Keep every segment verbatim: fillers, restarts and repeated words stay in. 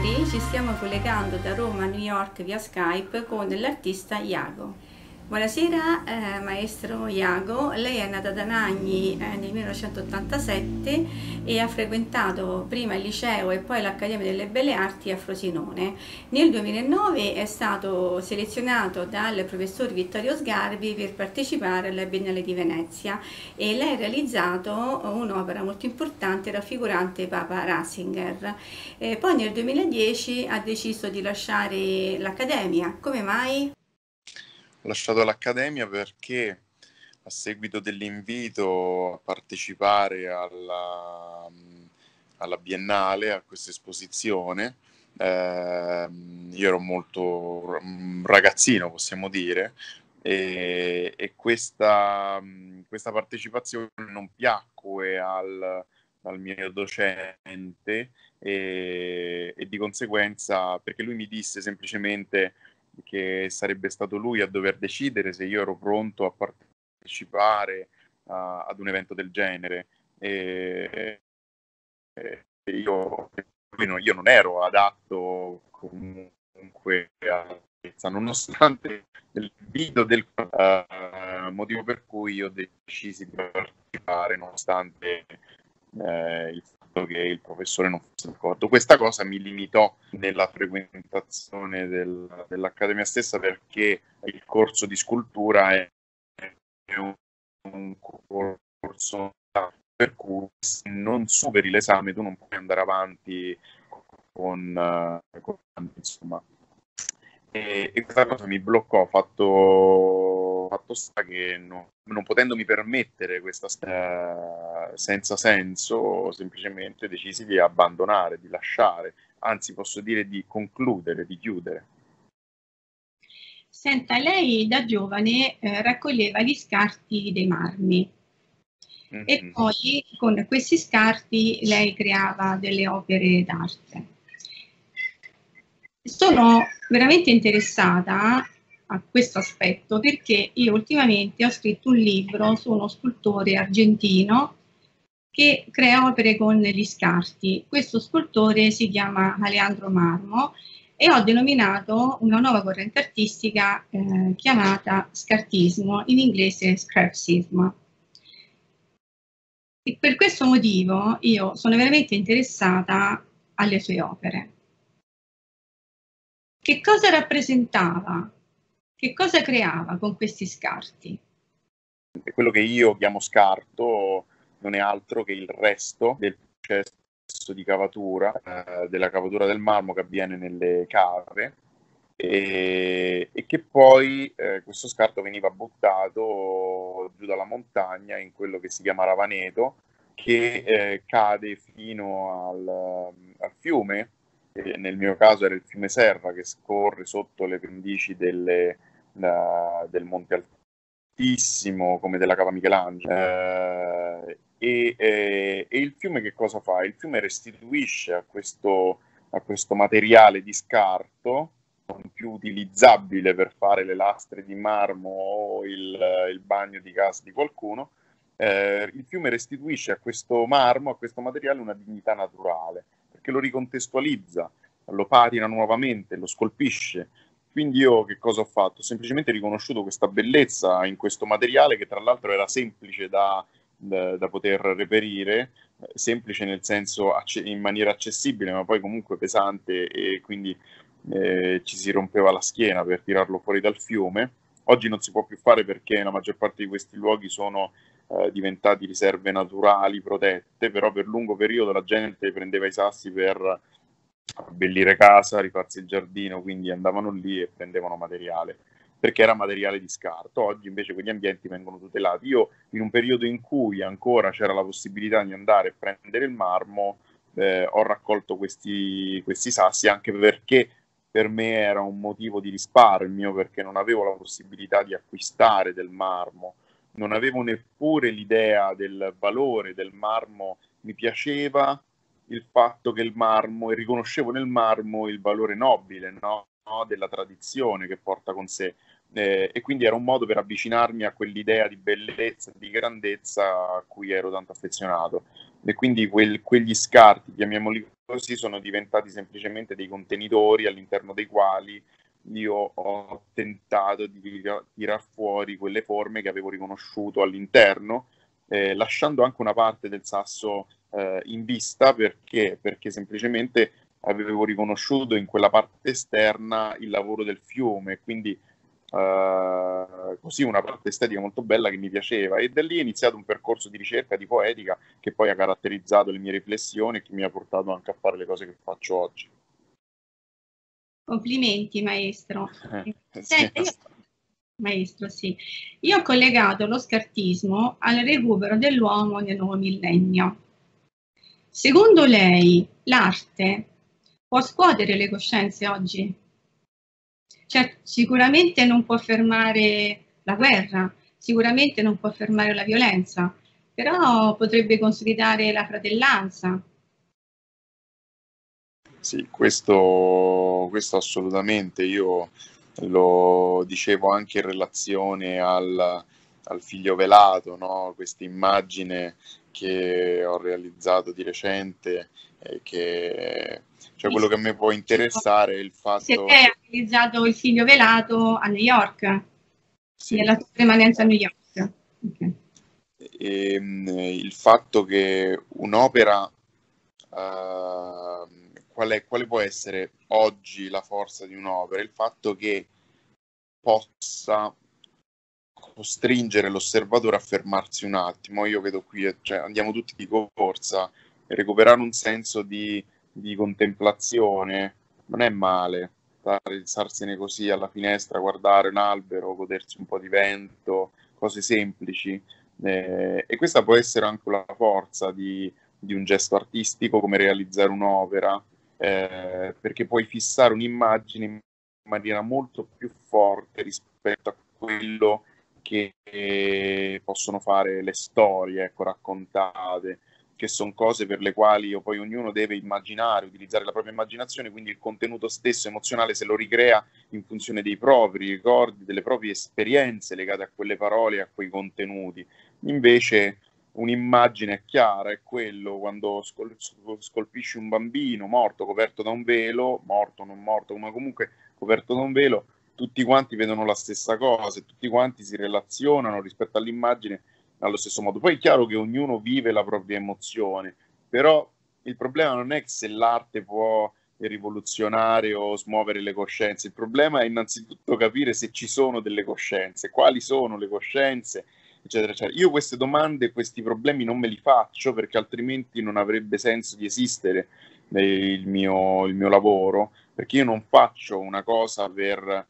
auguri, ci stiamo collegando da Roma a New York via Skype con l'artista Iago. Buonasera eh, maestro Iago, lei è nata ad Anagni eh, nel millenovecentottantasette e ha frequentato prima il liceo e poi l'Accademia delle Belle Arti a Frosinone. Nel duemilanove è stato selezionato dal professor Vittorio Sgarbi per partecipare alla Biennale di Venezia e lei ha realizzato un'opera molto importante raffigurante Papa Ratzinger. Eh, poi nel duemiladieci ha deciso di lasciare l'Accademia. Come mai? Ho lasciato l'Accademia perché a seguito dell'invito a partecipare alla, alla Biennale, a questa esposizione, eh, io ero molto ragazzino, possiamo dire, e, e questa, questa partecipazione non piacque al, al mio docente e, e di conseguenza, perché lui mi disse semplicemente che sarebbe stato lui a dover decidere se io ero pronto a partecipare a, ad un evento del genere. E, e io, io non ero adatto comunque a nonostante il video del uh, motivo per cui io decisi di partecipare nonostante eh, il fatto che il professore non fosse d'accordo. Questa cosa mi limitò nella frequentazione del, dell'Accademia stessa perché il corso di scultura è, è un, un corso per cui se non superi l'esame tu non puoi andare avanti con, uh, con insomma. E, e questa cosa mi bloccò, fatto, fatto sta che no, non potendomi permettere questa uh, senza senso, semplicemente decisi di abbandonare, di lasciare, anzi posso dire di concludere, di chiudere. Senta, lei da giovane eh, raccoglieva gli scarti dei marmi mm-hmm. e poi con questi scarti lei creava delle opere d'arte. Sono veramente interessata a questo aspetto perché io ultimamente ho scritto un libro su uno scultore argentino che crea opere con gli scarti. Questo scultore si chiama Alejandro Marmo e ho denominato una nuova corrente artistica eh, chiamata scartismo, in inglese scrapsism. E per questo motivo io sono veramente interessata alle sue opere. Che cosa rappresentava? Che cosa creava con questi scarti? Quello che io chiamo scarto non è altro che il resto del processo di cavatura, eh, della cavatura del marmo che avviene nelle cave e, e che poi eh, questo scarto veniva buttato giù dalla montagna in quello che si chiama Ravaneto, che eh, cade fino al, al fiume. E nel mio caso era il fiume Serra che scorre sotto le pendici delle, la, del Monte Altissimo come della Cava Michelangelo eh, e, e, e il fiume che cosa fa? Il fiume restituisce a questo, a questo materiale di scarto non più utilizzabile per fare le lastre di marmo o il, il bagno di casa di qualcuno, eh, il fiume restituisce a questo marmo, a questo materiale una dignità naturale perché lo ricontestualizza, lo patina nuovamente, lo scolpisce. Quindi io che cosa ho fatto? Ho semplicemente riconosciuto questa bellezza in questo materiale che tra l'altro era semplice da, da, da poter reperire, semplice nel senso in maniera accessibile, ma poi comunque pesante e quindi eh, ci si rompeva la schiena per tirarlo fuori dal fiume. Oggi non si può più fare perché la maggior parte di questi luoghi sono eh, diventati riserve naturali protette, però per lungo periodo la gente prendeva i sassi per abbellire casa, rifarsi il giardino, quindi andavano lì e prendevano materiale, perché era materiale di scarto. Oggi invece quegli ambienti vengono tutelati. Io in un periodo in cui ancora c'era la possibilità di andare a prendere il marmo, eh, ho raccolto questi, questi sassi anche perché per me era un motivo di risparmio, perché non avevo la possibilità di acquistare del marmo, non avevo neppure l'idea del valore del marmo, mi piaceva il fatto che il marmo, e riconoscevo nel marmo il valore nobile, no? No? Della tradizione che porta con sé. Eh, e quindi era un modo per avvicinarmi a quell'idea di bellezza, di grandezza a cui ero tanto affezionato. e quindi quel, quegli scarti, chiamiamoli così, sono diventati semplicemente dei contenitori all'interno dei quali io ho tentato di tirar fuori quelle forme che avevo riconosciuto all'interno, eh, lasciando anche una parte del sasso eh, in vista, perché? Perché semplicemente avevo riconosciuto in quella parte esterna il lavoro del fiume, quindi Uh, così una parte estetica molto bella che mi piaceva, e da lì è iniziato un percorso di ricerca di poetica che poi ha caratterizzato le mie riflessioni e che mi ha portato anche a fare le cose che faccio oggi. Complimenti maestro. Eh, Senta, io, maestro, sì. Io ho collegato lo scartismo al recupero dell'uomo nel nuovo millennio. Secondo lei l'arte può scuotere le coscienze oggi? Cioè, sicuramente non può fermare la guerra, sicuramente non può fermare la violenza, però potrebbe consolidare la fratellanza. Sì, questo, questo assolutamente. Io lo dicevo anche in relazione al, al figlio velato, no? Questa immagine che ho realizzato di recente, e che, cioè quello che a me può interessare è il fatto... Se lei ha realizzato il figlio velato a New York, sì, nella sua permanenza a New York. Okay. E, il fatto che un'opera, uh, qual quale può essere oggi la forza di un'opera? Il fatto che possa costringere l'osservatore a fermarsi un attimo. Io vedo qui, cioè, andiamo tutti di corsa, e recuperare un senso di, di contemplazione non è male. Starsene così alla finestra, guardare un albero, godersi un po' di vento, cose semplici, eh, e questa può essere anche la forza di, di un gesto artistico, come realizzare un'opera, eh, perché puoi fissare un'immagine in maniera molto più forte rispetto a quello che possono fare le storie, ecco, raccontate, che sono cose per le quali io, poi ognuno deve immaginare, utilizzare la propria immaginazione, quindi il contenuto stesso emozionale se lo ricrea in funzione dei propri ricordi, delle proprie esperienze legate a quelle parole e a quei contenuti. Invece un'immagine è chiara, è quello quando scol- scolpisci un bambino morto, coperto da un velo, morto o non morto, ma comunque coperto da un velo, tutti quanti vedono la stessa cosa e tutti quanti si relazionano rispetto all'immagine allo stesso modo. Poi è chiaro che ognuno vive la propria emozione, però il problema non è se l'arte può rivoluzionare o smuovere le coscienze, il problema è innanzitutto capire se ci sono delle coscienze, quali sono le coscienze, eccetera, eccetera. Io queste domande, questi problemi non me li faccio, perché altrimenti non avrebbe senso di esistere il mio, il mio lavoro, perché io non faccio una cosa per,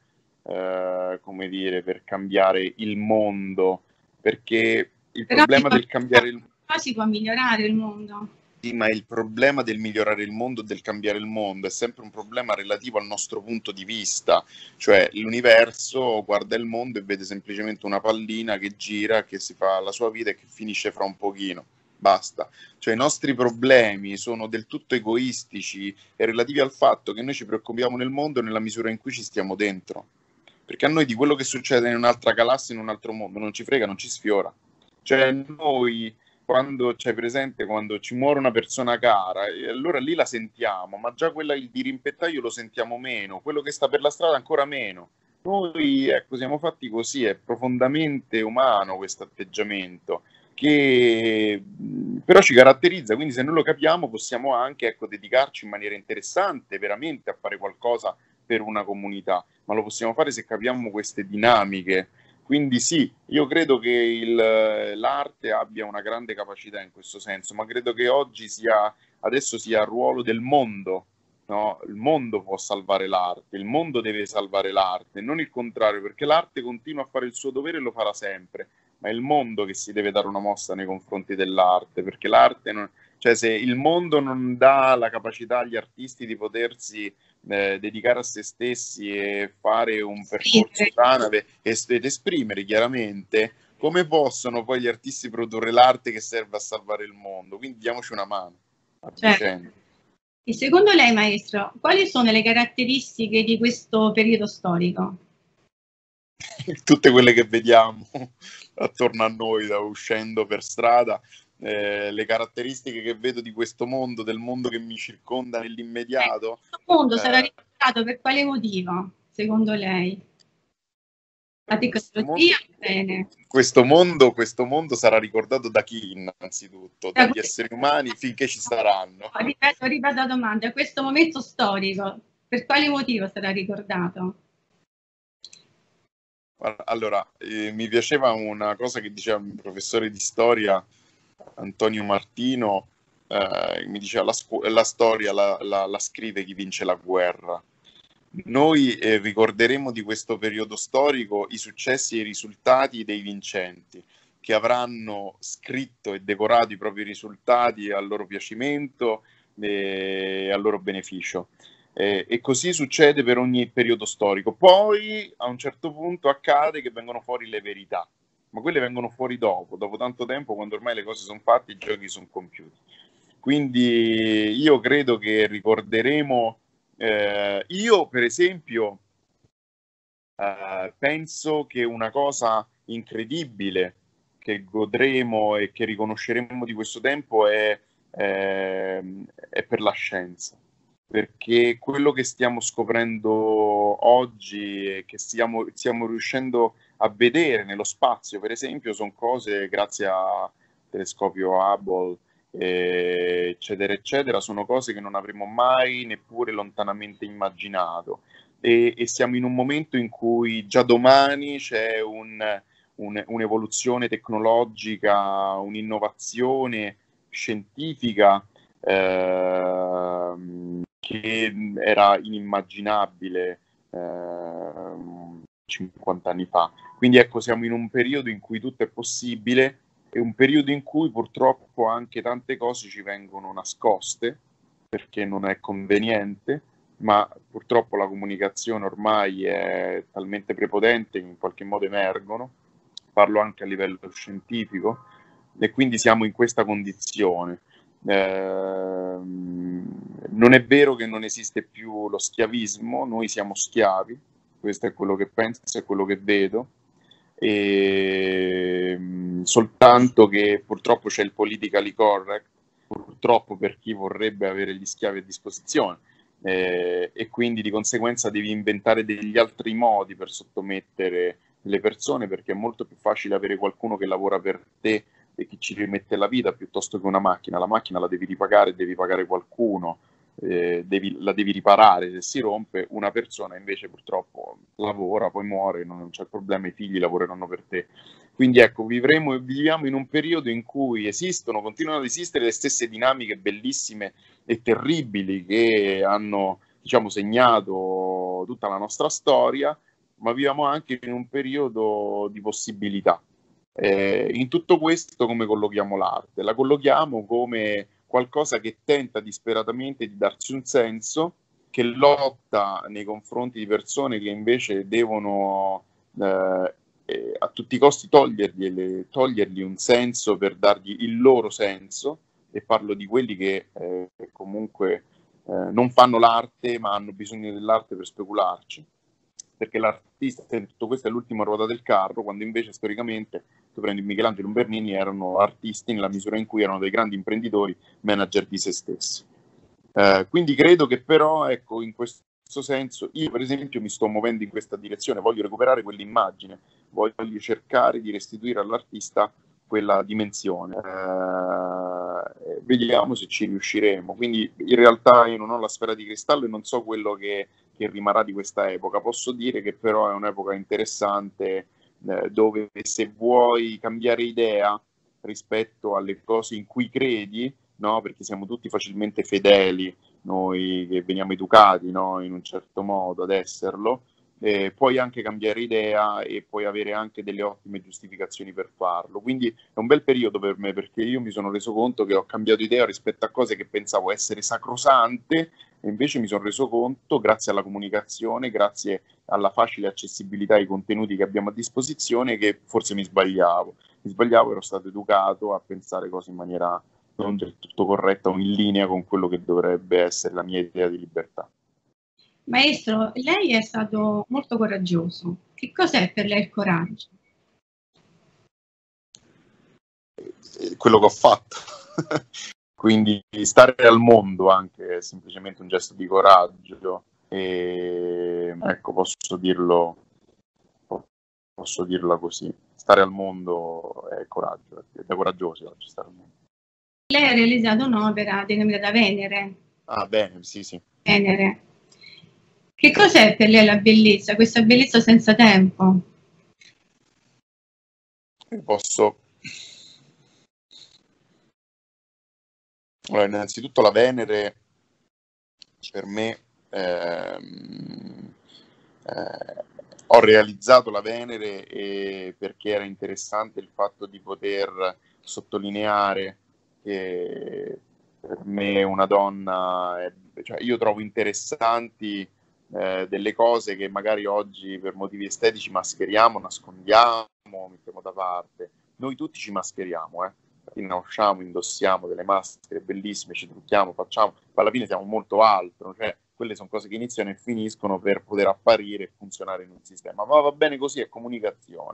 eh, come dire, per cambiare il mondo, perché il Però problema del cambiare il mondo... si può migliorare il mondo. Sì, ma il problema del migliorare il mondo, del cambiare il mondo, è sempre un problema relativo al nostro punto di vista. Cioè l'universo guarda il mondo e vede semplicemente una pallina che gira, che si fa la sua vita e che finisce fra un pochino. Basta. Cioè i nostri problemi sono del tutto egoistici e relativi al fatto che noi ci preoccupiamo nel mondo nella misura in cui ci stiamo dentro. Perché a noi di quello che succede in un'altra galassia, in un altro mondo, non ci frega, non ci sfiora. Cioè noi, quando c'è presente, quando ci muore una persona cara, e allora lì la sentiamo, ma già quella il dirimpettaio lo sentiamo meno, quello che sta per la strada ancora meno. Noi, ecco, siamo fatti così, è profondamente umano questo atteggiamento, che però ci caratterizza, quindi se noi lo capiamo possiamo anche, ecco, dedicarci in maniera interessante veramente a fare qualcosa per una comunità, ma lo possiamo fare se capiamo queste dinamiche. Quindi sì, io credo che il, l'arte abbia una grande capacità in questo senso, ma credo che oggi sia, adesso sia il ruolo del mondo, no? Il mondo può salvare l'arte, il mondo deve salvare l'arte, non il contrario, perché l'arte continua a fare il suo dovere e lo farà sempre, ma è il mondo che si deve dare una mossa nei confronti dell'arte, perché l'arte non... Cioè se il mondo non dà la capacità agli artisti di potersi eh, dedicare a se stessi e fare un percorso tanave ed esprimere chiaramente, come possono poi gli artisti produrre l'arte che serve a salvare il mondo? Quindi diamoci una mano a vicenda. Certo. E secondo lei, maestro, quali sono le caratteristiche di questo periodo storico? Tutte quelle che vediamo attorno a noi da, uscendo per strada, eh, le caratteristiche che vedo di questo mondo, del mondo che mi circonda nell'immediato. Eh, questo mondo eh, sarà ricordato per quale motivo, secondo lei? La questo tecnologia? mondo, Bene. questo mondo, questo mondo sarà ricordato da chi innanzitutto? Da Dagli que- esseri umani finché ci saranno. Ripeto, ripeto la domanda, questo momento storico, per quale motivo sarà ricordato? Allora, eh, mi piaceva una cosa che diceva il professore di storia Antonio Martino, eh, mi diceva la, scu- la storia la, la, la scrive chi vince la guerra. Noi eh, ricorderemo di questo periodo storico i successi e i risultati dei vincenti, che avranno scritto e decorato i propri risultati al loro piacimento e al loro beneficio. Eh, e così succede per ogni periodo storico. Poi a un certo punto accade che vengono fuori le verità, ma quelle vengono fuori dopo, dopo tanto tempo, quando ormai le cose sono fatte, i giochi sono compiuti. Quindi io credo che ricorderemo, eh, io per esempio eh, penso che una cosa incredibile che godremo e che riconosceremo di questo tempo è, eh, è per la scienza, perché quello che stiamo scoprendo oggi e che stiamo, stiamo riuscendo a vedere nello spazio, per esempio, sono cose grazie al telescopio Hubble, eh, eccetera, eccetera, sono cose che non avremmo mai neppure lontanamente immaginato. E, e siamo in un momento in cui già domani c'è un, un, un'evoluzione tecnologica, un'innovazione scientifica eh, che era inimmaginabile eh, cinquanta anni fa. Quindi ecco, siamo in un periodo in cui tutto è possibile e un periodo in cui purtroppo anche tante cose ci vengono nascoste perché non è conveniente, ma purtroppo la comunicazione ormai è talmente prepotente che in qualche modo emergono, parlo anche a livello scientifico, e quindi siamo in questa condizione. Eh, non è vero che non esiste più lo schiavismo, noi siamo schiavi, questo è quello che penso, è quello che vedo, e, soltanto che purtroppo c'è il politically correct, purtroppo per chi vorrebbe avere gli schiavi a disposizione, eh, e quindi di conseguenza devi inventare degli altri modi per sottomettere le persone, perché è molto più facile avere qualcuno che lavora per te e che ci rimette la vita piuttosto che una macchina. La macchina la devi ripagare, devi pagare qualcuno, eh, devi, la devi riparare se si rompe. Una persona invece purtroppo lavora, poi muore, non c'è problema, i figli lavoreranno per te. Quindi ecco, vivremo e viviamo in un periodo in cui esistono, continuano ad esistere le stesse dinamiche bellissime e terribili che hanno, diciamo, segnato tutta la nostra storia, ma viviamo anche in un periodo di possibilità. Eh, in tutto questo come collochiamo l'arte? La collochiamo come qualcosa che tenta disperatamente di darsi un senso, che lotta nei confronti di persone che invece devono eh, eh, a tutti i costi togliergli, togliergli un senso per dargli il loro senso, e parlo di quelli che eh, comunque eh, non fanno l'arte ma hanno bisogno dell'arte per specularci, perché l'artista in tutto questo è l'ultima ruota del carro, quando invece storicamente tu prendi Michelangelo e Bernini, erano artisti nella misura in cui erano dei grandi imprenditori, manager di se stessi. Eh, quindi credo che però, ecco, in questo senso, io per esempio mi sto muovendo in questa direzione, voglio recuperare quell'immagine, voglio cercare di restituire all'artista quella dimensione. Eh, vediamo se ci riusciremo. Quindi in realtà io non ho la sfera di cristallo e non so quello che, che rimarrà di questa epoca. Posso dire che però è un'epoca interessante, eh, dove se vuoi cambiare idea rispetto alle cose in cui credi, no? Perché siamo tutti facilmente fedeli, noi che veniamo educati, no? In un certo modo ad esserlo, eh, puoi anche cambiare idea e puoi avere anche delle ottime giustificazioni per farlo. Quindi è un bel periodo per me, perché io mi sono reso conto che ho cambiato idea rispetto a cose che pensavo essere sacrosante, e invece mi sono reso conto, grazie alla comunicazione, grazie alla facile accessibilità ai contenuti che abbiamo a disposizione, che forse mi sbagliavo. Mi sbagliavo, ero stato educato a pensare cose in maniera non del tutto corretta o in linea con quello che dovrebbe essere la mia idea di libertà. Maestro, lei è stato molto coraggioso. Che cos'è per lei il coraggio? quello che ho fatto. Quindi stare al mondo anche è semplicemente un gesto di coraggio, e ecco, posso dirlo, posso dirla così. Stare al mondo è coraggio, è da coraggiosi oggi stare al mondo. Lei ha realizzato un'opera denominata Venere. Ah, bene, sì, sì. Venere. Che cos'è per lei la bellezza, questa bellezza senza tempo? Posso... Allora, innanzitutto la Venere per me ehm, eh, ho realizzato la Venere e perché era interessante il fatto di poter sottolineare che per me una donna è, cioè io trovo interessanti eh, delle cose che magari oggi per motivi estetici mascheriamo, nascondiamo, mettiamo da parte. Noi tutti ci mascheriamo, eh. Ne usciamo, indossiamo delle maschere bellissime, ci trucchiamo, facciamo, ma alla fine siamo molto altro, cioè quelle sono cose che iniziano e finiscono per poter apparire e funzionare in un sistema, ma va bene così, è comunicazione.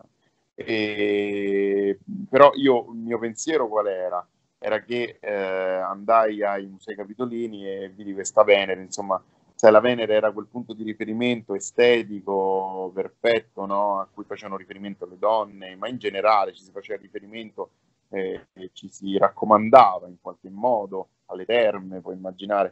E... però io, il mio pensiero qual era? Era che eh, andai ai Musei Capitolini e vidi questa Venere, insomma, sai, la Venere era quel punto di riferimento estetico perfetto, no? A cui facevano riferimento le donne, ma in generale ci si faceva riferimento eh, e ci si raccomandava in qualche modo alle terme, puoi immaginare.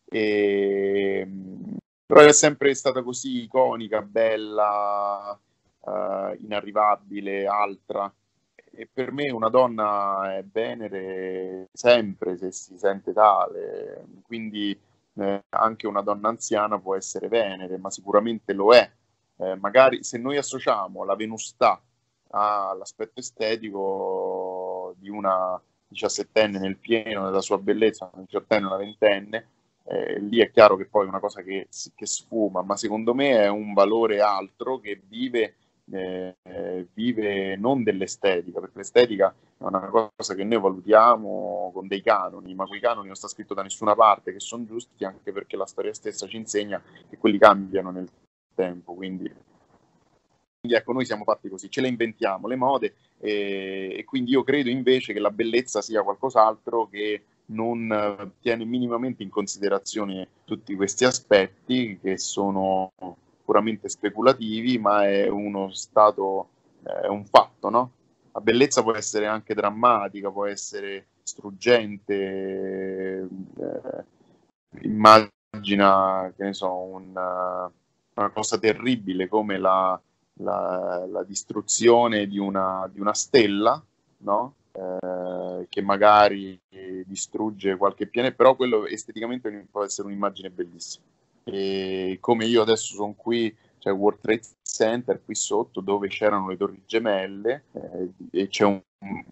E, però è sempre stata così iconica, bella, eh, inarrivabile, altra. E per me una donna è Venere sempre se si sente tale, quindi eh, anche una donna anziana può essere Venere, ma sicuramente lo è. Eh, magari se noi associamo la venustà all'aspetto estetico di una diciassettenne nel pieno della sua bellezza, una diciottenne, una ventenne, eh, lì è chiaro che poi è una cosa che, che sfuma, ma secondo me è un valore altro che vive, eh, vive non dell'estetica, perché l'estetica è una cosa che noi valutiamo con dei canoni, ma quei canoni non sta scritto da nessuna parte che sono giusti, anche perché la storia stessa ci insegna che quelli cambiano nel tempo, quindi Quindi ecco, noi siamo fatti così, ce le inventiamo le mode e, e quindi io credo invece che la bellezza sia qualcos'altro che non eh, tiene minimamente in considerazione tutti questi aspetti che sono puramente speculativi, ma è uno stato, è un fatto, no? La bellezza può essere anche drammatica, può essere struggente, eh, immagina, che ne so, una, una cosa terribile come la La, la distruzione di una, di una stella, no? Eh, che magari distrugge qualche pianeta, però quello esteticamente può essere un'immagine bellissima. E come io adesso sono qui, c'è il World Trade Center qui sotto dove c'erano le torri gemelle eh, e c'è un,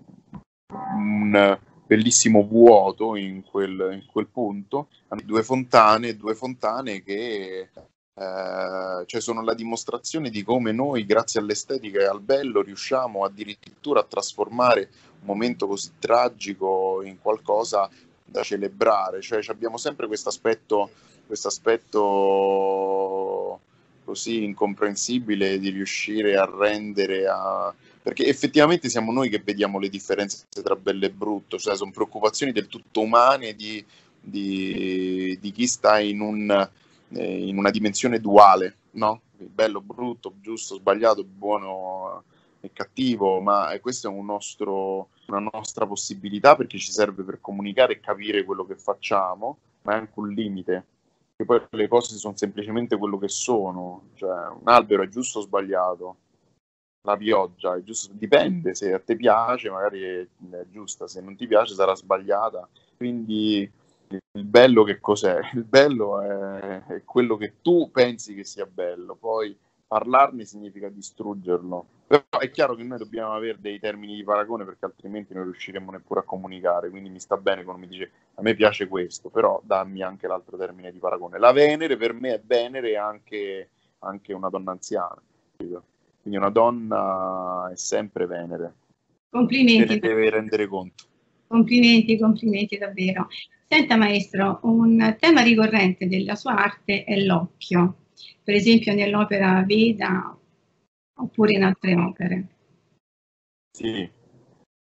un bellissimo vuoto in quel, in quel punto, due fontane, due fontane che Eh, cioè sono la dimostrazione di come noi, grazie all'estetica e al bello, riusciamo addirittura a trasformare un momento così tragico in qualcosa da celebrare. Cioè abbiamo sempre questo aspetto, questo aspetto così incomprensibile di riuscire a rendere a... perché effettivamente siamo noi che vediamo le differenze tra bello e brutto, cioè sono preoccupazioni del tutto umane di, di, di chi sta in un in una dimensione duale, no? Bello, brutto, giusto, sbagliato, buono e cattivo, ma questo è un nostro, una nostra possibilità perché ci serve per comunicare e capire quello che facciamo, ma è anche un limite, che poi le cose sono semplicemente quello che sono, cioè un albero è giusto o sbagliato, la pioggia è giusto, dipende, se a te piace magari è, è giusta, se non ti piace sarà sbagliata, quindi il bello che cos'è? Il bello è, è quello che tu pensi che sia bello, poi parlarne significa distruggerlo. Però è chiaro che noi dobbiamo avere dei termini di paragone perché altrimenti non riusciremo neppure a comunicare, quindi mi sta bene quando mi dice a me piace questo, però dammi anche l'altro termine di paragone. La Venere per me è Venere anche, anche una donna anziana, quindi una donna è sempre Venere. Complimenti. Se ne deve rendere conto. Complimenti, complimenti davvero. Senta maestro, un tema ricorrente della sua arte è l'occhio, per esempio nell'opera Veda oppure in altre opere. Sì,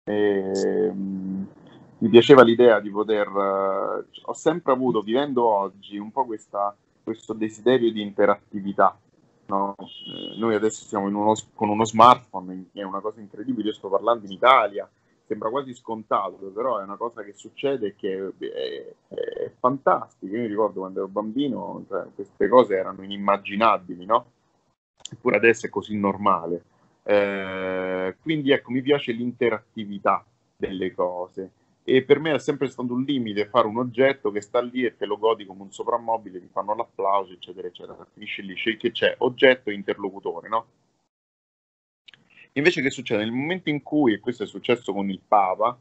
E, mh, mi piaceva l'idea di poter... Uh, ho sempre avuto, vivendo oggi, un po' questa, questo desiderio di interattività. No? Eh, noi adesso siamo in uno, con uno smartphone, è una cosa incredibile, io sto parlando in Italia, sembra quasi scontato, però è una cosa che succede e che è, è, è fantastica. Io mi ricordo quando ero bambino, cioè, queste cose erano inimmaginabili, no? Eppure adesso è così normale. Eh, quindi ecco, mi piace l'interattività delle cose. E per me è sempre stato un limite fare un oggetto che sta lì e te lo godi come un soprammobile, ti fanno l'applauso, eccetera, eccetera. Finisce lì, che c'è oggetto e interlocutore, no? Invece che succede? Nel momento in cui, e questo è successo con il Papa,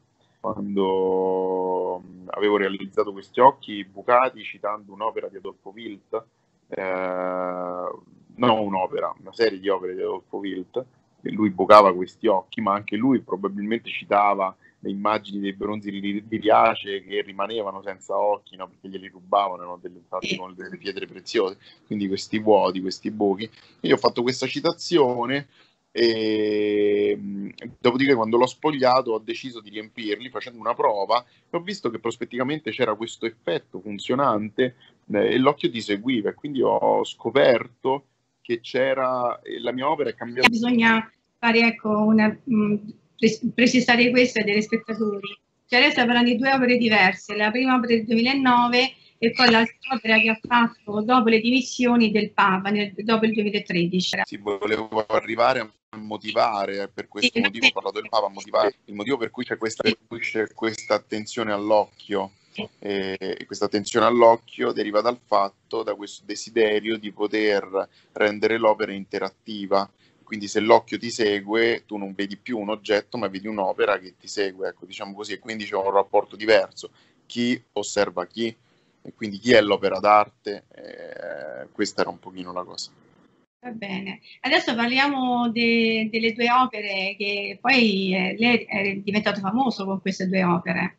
quando avevo realizzato questi occhi bucati citando un'opera di Adolfo Wild, eh, non un'opera, una serie di opere di Adolfo Wild, e lui bucava questi occhi, ma anche lui probabilmente citava le immagini dei bronzi di Riace che rimanevano senza occhi, no? Perché glieli rubavano, erano delle, infatti con delle pietre preziose, quindi questi vuoti, questi buchi. Io ho fatto questa citazione e dopodiché quando l'ho spogliato ho deciso di riempirli facendo una prova e ho visto che prospettivamente c'era questo effetto funzionante eh, e l'occhio ti seguiva e quindi ho scoperto che c'era eh, la mia opera è cambiata. Bisogna fare ecco una mh, precisare questo ai telespettatori. Cioè lei sta parlando di due opere diverse, la prima opera del duemilanove e poi l'altra opera che ha fatto dopo le dimissioni del Papa, nel, dopo il duemilatredici. Sì, volevo arrivare a motivare, per questo sì, motivo ho parlato del Papa, a motivare il motivo per cui c'è questa, per cui c'è questa attenzione all'occhio. E questa attenzione all'occhio deriva dal fatto, da questo desiderio di poter rendere l'opera interattiva. Quindi se l'occhio ti segue, tu non vedi più un oggetto, ma vedi un'opera che ti segue, ecco, diciamo così, e quindi c'è un rapporto diverso. Chi osserva chi, e quindi chi è l'opera d'arte, eh, questa era un pochino la cosa. Va bene, adesso parliamo de, delle due opere che poi eh, lei è diventato famoso con queste due opere.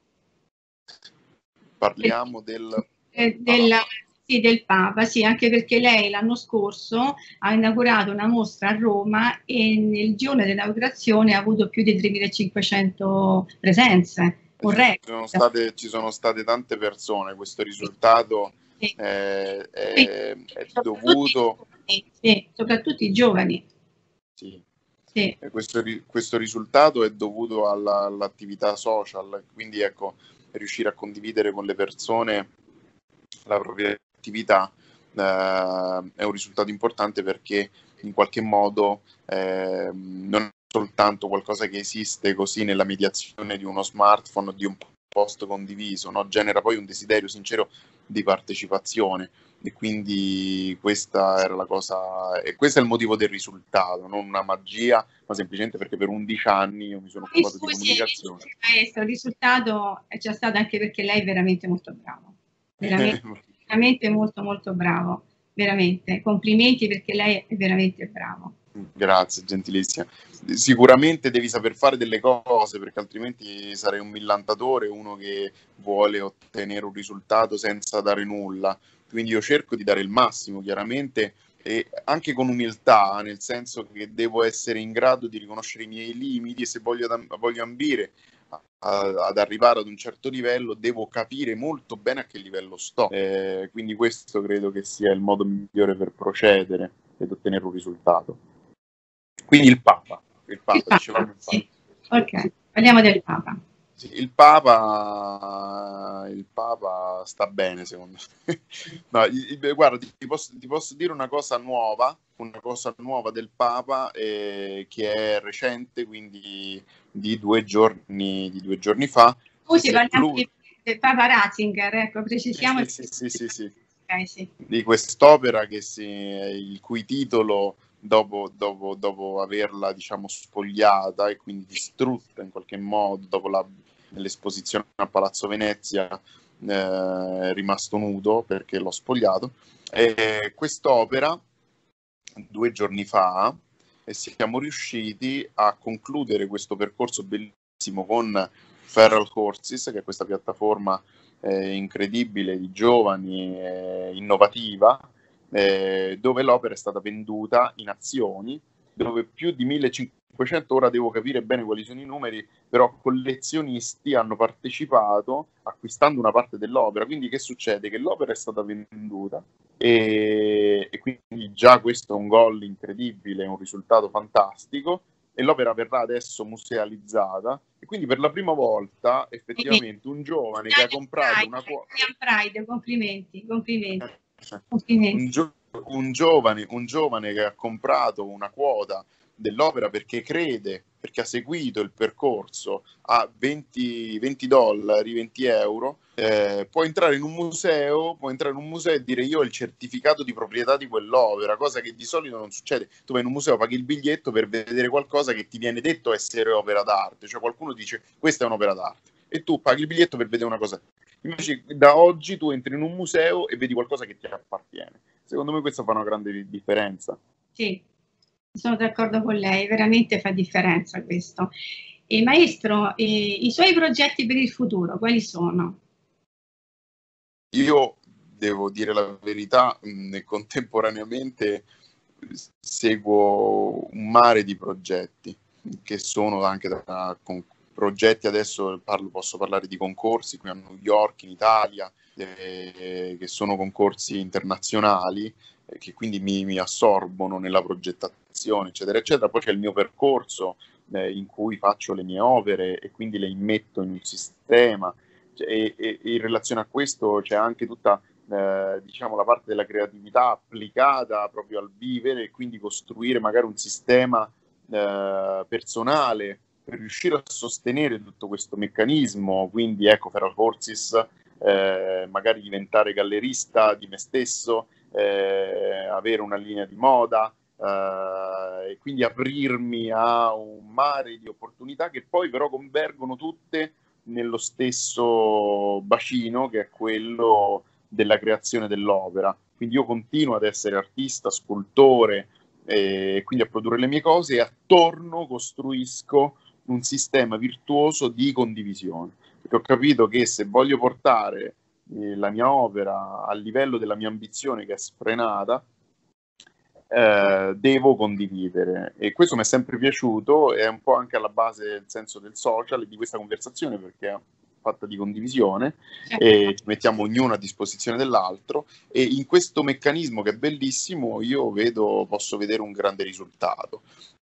Parliamo del... Eh, del, sì, del Papa, sì, anche perché lei l'anno scorso ha inaugurato una mostra a Roma e nel giorno dell'inaugurazione ha avuto più di tremilacinquecento presenze. Un ci, sono state, ci sono state tante persone, questo risultato sì. è, è, è dovuto... Sì, soprattutto i giovani. Sì. Sì. Questo, questo risultato è dovuto alla, all'attività social, quindi ecco, riuscire a condividere con le persone la propria attività eh, è un risultato importante perché in qualche modo eh, non è soltanto qualcosa che esiste così nella mediazione di uno smartphone o di un post condiviso, no? Genera poi un desiderio sincero di partecipazione e quindi questa era la cosa e questo è il motivo del risultato, non una magia, ma semplicemente perché per undici anni io mi sono occupato di comunicazione. Maestro, il risultato c'è stato anche perché lei è veramente molto bravo, veramente, veramente molto molto bravo, veramente, complimenti perché lei è veramente bravo. Grazie, gentilissima. Sicuramente devi saper fare delle cose perché altrimenti sarei un millantatore, uno che vuole ottenere un risultato senza dare nulla. Quindi io cerco di dare il massimo, chiaramente, e anche con umiltà, nel senso che devo essere in grado di riconoscere i miei limiti e se voglio, voglio ambire a, ad arrivare ad un certo livello, devo capire molto bene a che livello sto. Eh, quindi questo credo che sia il modo migliore per procedere ed ottenere un risultato. Quindi il Papa, il Papa, il Papa, dicevamo il Papa. Sì. Ok, parliamo del Papa. Sì, il Papa, il Papa sta bene secondo me. No, guarda, ti posso, ti posso dire una cosa nuova, una cosa nuova del Papa eh, che è recente, quindi di due giorni, di due giorni fa. Scusi, parliamo di, del Papa Ratzinger, ecco, precisiamo. Sì, sì, sì, sì, sì. Okay, sì. Di quest'opera che si, il cui titolo Dopo, dopo, dopo averla diciamo spogliata e quindi distrutta in qualche modo dopo la, l'esposizione a Palazzo Venezia eh, è rimasto nudo perché l'ho spogliato e quest'opera due giorni fa e siamo riusciti a concludere questo percorso bellissimo con Feral Horses, che è questa piattaforma eh, incredibile di giovani eh, innovativa Eh, dove l'opera è stata venduta in azioni, dove più di millecinquecento cinquecento, ora devo capire bene quali sono i numeri, però collezionisti hanno partecipato acquistando una parte dell'opera. Quindi che succede? Che l'opera è stata venduta e, e quindi già questo è un gol incredibile, un risultato fantastico, e l'opera verrà adesso musealizzata, e quindi per la prima volta effettivamente un giovane che ha comprato una quota... Pride, complimenti, complimenti. Un, complimenti. gio- un, giovane, un giovane che ha comprato una quota dell'opera perché crede, perché ha seguito il percorso a venti, venti dollari, venti euro, eh, può entrare in un museo, può entrare in un museo e dire io ho il certificato di proprietà di quell'opera, cosa che di solito non succede. Tu vai in un museo, paghi il biglietto per vedere qualcosa che ti viene detto essere opera d'arte, cioè qualcuno dice questa è un'opera d'arte e tu paghi il biglietto per vedere una cosa. Invece da oggi tu entri in un museo e vedi qualcosa che ti appartiene. Secondo me questo fa una grande differenza. Sì, sono d'accordo con lei, veramente fa differenza questo. E maestro, eh, i suoi progetti per il futuro, quali sono? Io devo dire la verità, mh, contemporaneamente seguo un mare di progetti che sono anche da con, progetti, adesso parlo, posso parlare di concorsi qui a New York, in Italia, eh, che sono concorsi internazionali, eh, che quindi mi, mi assorbono nella progettazione, eccetera, eccetera. Poi c'è il mio percorso eh, in cui faccio le mie opere e quindi le immetto in un sistema, e, e, e in relazione a questo c'è anche tutta eh, diciamo la parte della creatività applicata proprio al vivere, e quindi costruire magari un sistema eh, personale per riuscire a sostenere tutto questo meccanismo. Quindi ecco, Feral Horses, eh, magari diventare gallerista di me stesso, eh, avere una linea di moda, eh, e quindi aprirmi a un mare di opportunità che poi però convergono tutte nello stesso bacino, che è quello della creazione dell'opera. Quindi io continuo ad essere artista, scultore, e eh, quindi a produrre le mie cose, e attorno costruisco un sistema virtuoso di condivisione, perché ho capito che se voglio portare eh, la mia opera al livello della mia ambizione, che è sfrenata, eh, devo condividere, e questo mi è sempre piaciuto, è un po' anche alla base del senso del social e di questa conversazione, perché è fatta di condivisione e ci mettiamo ognuno a disposizione dell'altro, e in questo meccanismo che è bellissimo io vedo, posso vedere un grande risultato.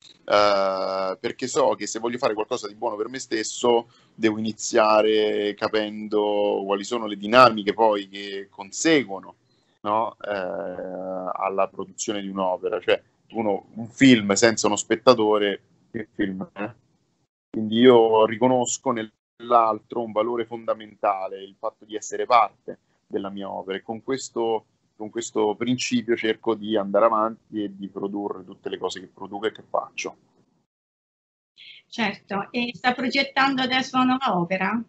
Uh, perché so che se voglio fare qualcosa di buono per me stesso devo iniziare capendo quali sono le dinamiche poi che conseguono, no? eh, alla produzione di un'opera. Cioè uno, un film senza uno spettatore, che film è? Quindi io riconosco nell'altro un valore fondamentale, il fatto di essere parte della mia opera, e con questo, con questo principio cerco di andare avanti e di produrre tutte le cose che produco e che faccio. Certo, e sta progettando adesso una nuova opera?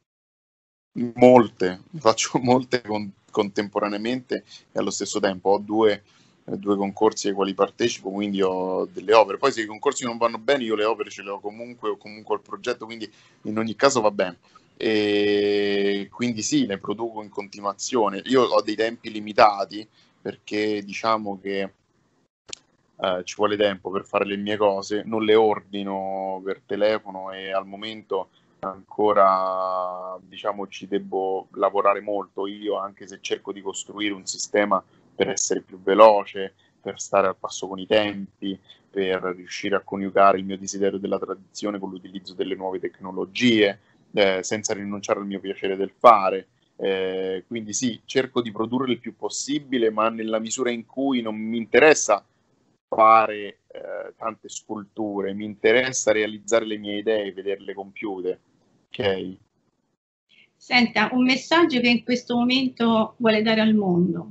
Molte, faccio molte con, contemporaneamente e allo stesso tempo. Ho due, eh, due concorsi ai quali partecipo, quindi ho delle opere. Poi se i concorsi non vanno bene, io le opere ce le ho comunque, o comunque ho il progetto, quindi in ogni caso va bene. E quindi sì, le produco in continuazione. Io ho dei tempi limitati, perché diciamo che eh, ci vuole tempo per fare le mie cose, non le ordino per telefono, e al momento ancora diciamo ci devo lavorare molto io, anche se cerco di costruire un sistema per essere più veloce, per stare al passo con i tempi, per riuscire a coniugare il mio desiderio della tradizione con l'utilizzo delle nuove tecnologie, eh, senza rinunciare al mio piacere del fare. Eh, quindi sì, cerco di produrre il più possibile, ma nella misura in cui non mi interessa fare eh, tante sculture, mi interessa realizzare le mie idee, vederle compiute. Ok. Senta, un messaggio che in questo momento vuole dare al mondo.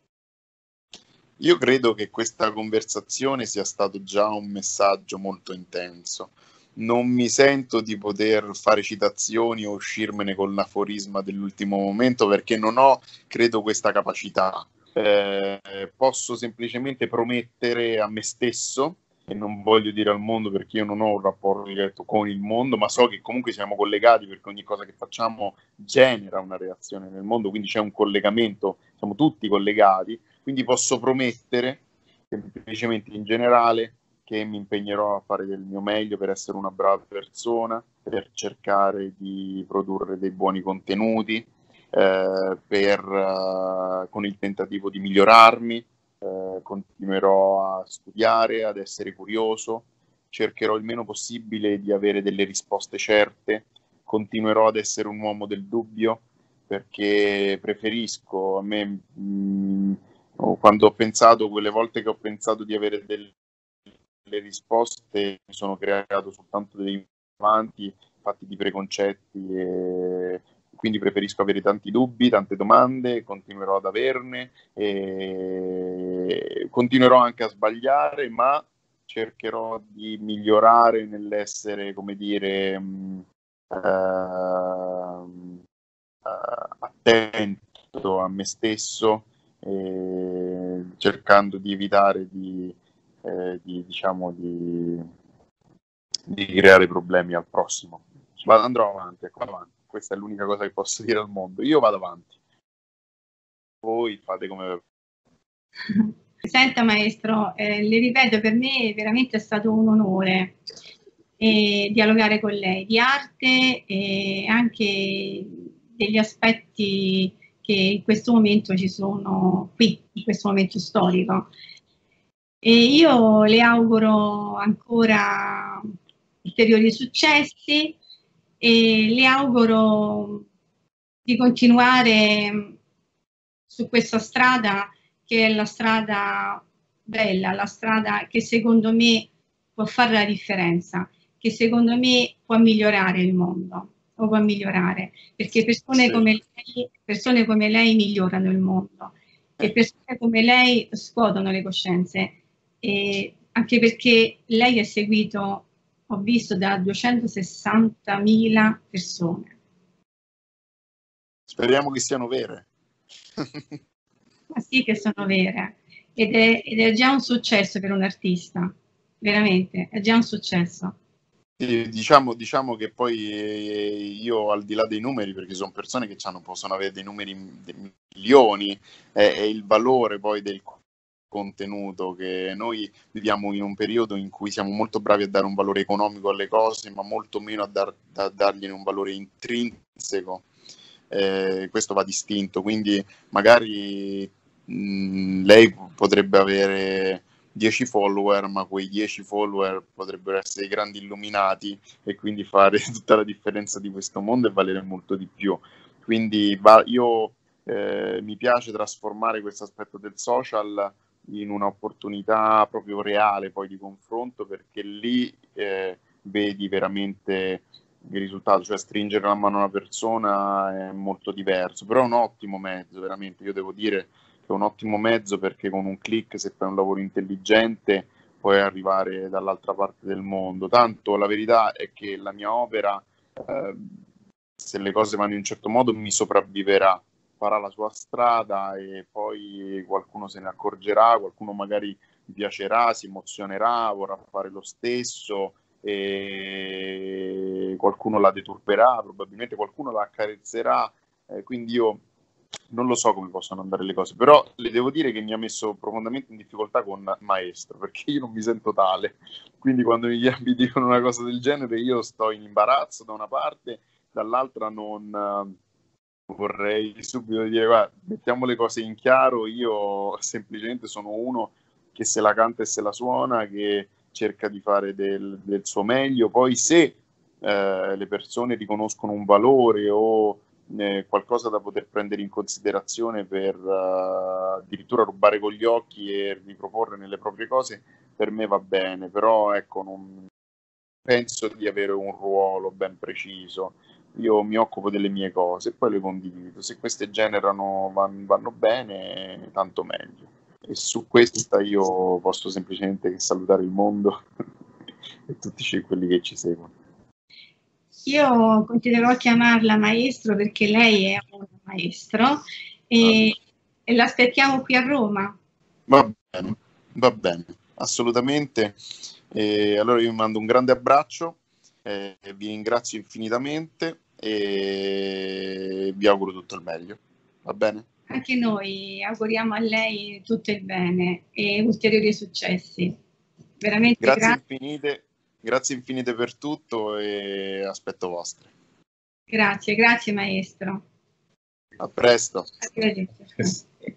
Io credo che questa conversazione sia stato già un messaggio molto intenso. Non mi sento di poter fare citazioni o uscirmene con l'aforisma dell'ultimo momento, perché non ho, credo, questa capacità. Eh, posso semplicemente promettere a me stesso, e non voglio dire al mondo perché io non ho un rapporto diretto con il mondo, ma so che comunque siamo collegati, perché ogni cosa che facciamo genera una reazione nel mondo, quindi c'è un collegamento, siamo tutti collegati. Quindi posso promettere semplicemente in generale che mi impegnerò a fare del mio meglio per essere una brava persona, per cercare di produrre dei buoni contenuti, eh, per, uh, con il tentativo di migliorarmi. Eh, continuerò a studiare, ad essere curioso, cercherò il meno possibile di avere delle risposte certe, continuerò ad essere un uomo del dubbio, perché preferisco, a me mh, quando ho pensato, quelle volte che ho pensato di avere delle, delle risposte, mi sono creato soltanto dei avanti fatti di preconcetti, e quindi preferisco avere tanti dubbi, tante domande, continuerò ad averne, e continuerò anche a sbagliare, ma cercherò di migliorare nell'essere, come dire, mh, uh, uh, attento a me stesso, eh, cercando di evitare di, eh, di, diciamo, di, di creare problemi al prossimo. Vado, andrò avanti, ecco, avanti. Questa è l'unica cosa che posso dire al mondo. Io vado avanti. Voi fate come... Senta maestro, eh, le ripeto, per me veramente è stato un onore eh, dialogare con lei di arte e anche degli aspetti che in questo momento ci sono qui, in questo momento storico. E io le auguro ancora ulteriori successi e le auguro di continuare su questa strada che è la strada bella, la strada che secondo me può fare la differenza, che secondo me può migliorare il mondo, o può migliorare, perché persone, sì, come lei, persone come lei migliorano il mondo, e persone come lei scuotono le coscienze, e anche perché lei è seguito, ho visto, da duecentosessantamila persone. Speriamo che siano vere. Ma sì che sono vere, ed è, ed è già un successo per un artista, veramente, è già un successo. Sì, diciamo, diciamo che poi io, al di là dei numeri, perché sono persone che hanno, possono avere dei numeri, dei milioni, è, è il valore poi del contenuto, che noi viviamo in un periodo in cui siamo molto bravi a dare un valore economico alle cose, ma molto meno a, dar, a dargliene un valore intrinseco. Eh, questo va distinto, quindi magari mh, lei potrebbe avere dieci follower, ma quei dieci follower potrebbero essere grandi illuminati e quindi fare tutta la differenza di questo mondo e valere molto di più. Quindi va, io eh, mi piace trasformare questo aspetto del social in un'opportunità proprio reale poi di confronto, perché lì eh, vedi veramente il risultato, cioè stringere la mano a una persona è molto diverso, però è un ottimo mezzo, veramente, io devo dire che è un ottimo mezzo, perché con un click, se fai un lavoro intelligente, puoi arrivare dall'altra parte del mondo. Tanto la verità è che la mia opera, eh, se le cose vanno in un certo modo, mi sopravviverà, farà la sua strada e poi qualcuno se ne accorgerà, qualcuno magari gli piacerà, si emozionerà, vorrà fare lo stesso, e qualcuno la deturperà, probabilmente qualcuno la accarezzerà, eh, quindi io non lo so come possono andare le cose, però le devo dire che mi ha messo profondamente in difficoltà con maestro, perché io non mi sento tale, quindi quando mi, mi dicono una cosa del genere io sto in imbarazzo da una parte, dall'altra non uh, vorrei subito dire guarda, mettiamo le cose in chiaro, io semplicemente sono uno che se la canta e se la suona, che cerca di fare del, del suo meglio, poi se eh, le persone riconoscono un valore o eh, qualcosa da poter prendere in considerazione per uh, addirittura rubare con gli occhi e riproporre nelle proprie cose, per me va bene, però ecco, non penso di avere un ruolo ben preciso. Io mi occupo delle mie cose e poi le condivido. Se queste generano, vanno, vanno bene, tanto meglio. E su questa io posso semplicemente che salutare il mondo e tutti quelli che ci seguono. Io continuerò a chiamarla maestro perché lei è un maestro e, ah. e l'aspettiamo qui a Roma. Va bene, va bene, assolutamente. E allora io vi mando un grande abbraccio, eh, vi ringrazio infinitamente e vi auguro tutto il meglio. Va bene? Anche noi auguriamo a lei tutto il bene e ulteriori successi. veramente grazie, grazie. Infinite, grazie infinite per tutto e aspetto vostre. Grazie, grazie maestro. A presto. Arrivederci.